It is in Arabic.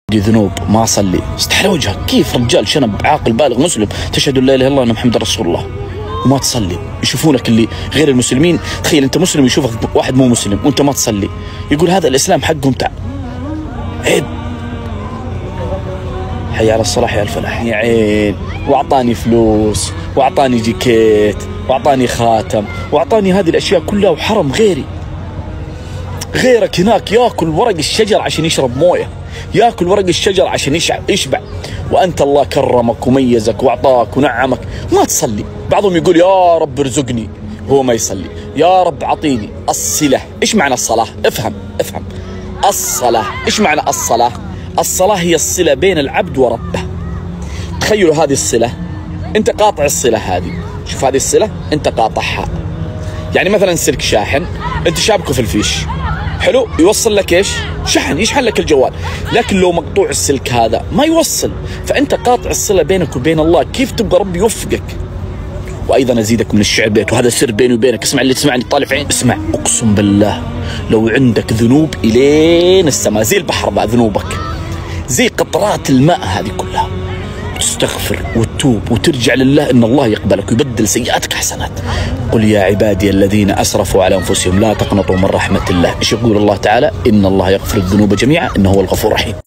ذنوب ما أصلي، استحلى وجهك. كيف رجال شنب عاقل بالغ مسلم تشهد لا إله إلا الله أن محمد رسول الله وما تصلي؟ يشوفونك اللي غير المسلمين. تخيل أنت مسلم يشوفك واحد مو مسلم وأنت ما تصلي، يقول هذا الإسلام حقهم. عيب. حي على الصلاح يا الفلاح. يا عين. وأعطاني فلوس وأعطاني جيكيت وأعطاني خاتم وأعطاني هذه الأشياء كلها وحرم غيري. غيرك هناك ياكل ورق الشجر عشان يشرب مويه، ياكل ورق الشجر عشان يشبع، وأنت الله كرمك وميزك وأعطاك ونعمك ما تصلي. بعضهم يقول يا رب ارزقني، هو ما يصلي. يا رب أعطيني. الصلة، إيش معنى الصلاة؟ افهم. الصلاة، إيش معنى الصلاة؟ الصلاة هي الصلة بين العبد وربه. تخيلوا هذه الصلة، أنت قاطع الصلة هذه. شوف هذه الصلة أنت قاطعها. يعني مثلا سلك شاحن أنت شابكه في الفيش، حلو، يوصل لك ايش؟ شحن، يشحن لك الجوال. لكن لو مقطوع السلك هذا ما يوصل، فأنت قاطع الصلة بينك وبين الله. كيف تبغى ربي يوفقك؟ وأيضا أزيدك من الشعر بيت، وهذا سر بيني وبينك. اسمع اللي تسمعني طالع في عين، اسمع. أقسم بالله لو عندك ذنوب إلين السماء زي البحر بقى ذنوبك، زي قطرات الماء هذه كلها، تستغفر وتتوب وترجع لله، إن الله يقبلك ويبدل سيئاتك حسنات. قل يا عبادي الذين أسرفوا على أنفسهم لا تقنطوا من رحمة الله. إيش يقول الله تعالى؟ إن الله يغفر الذنوب جميعا إنه هو الغفور الرحيم.